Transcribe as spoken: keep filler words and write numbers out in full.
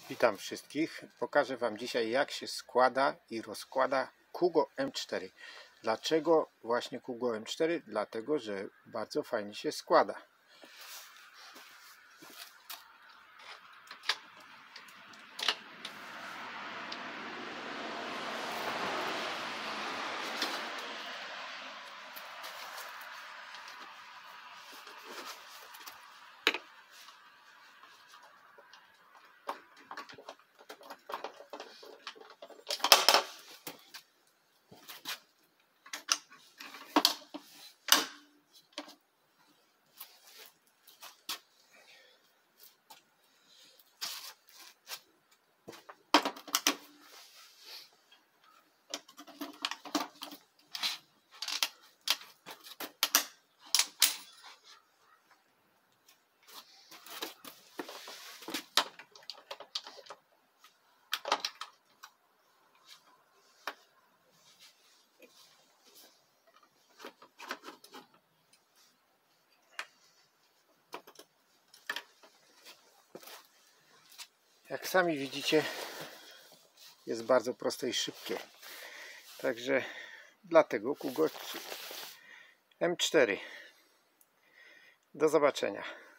Witam wszystkich. Pokażę Wam dzisiaj, jak się składa i rozkłada Kugo M cztery. Dlaczego właśnie Kugo M cztery? Dlatego, że bardzo fajnie się składa. Jak sami widzicie, jest bardzo proste i szybkie. Także dlatego Kugo M cztery. Do zobaczenia.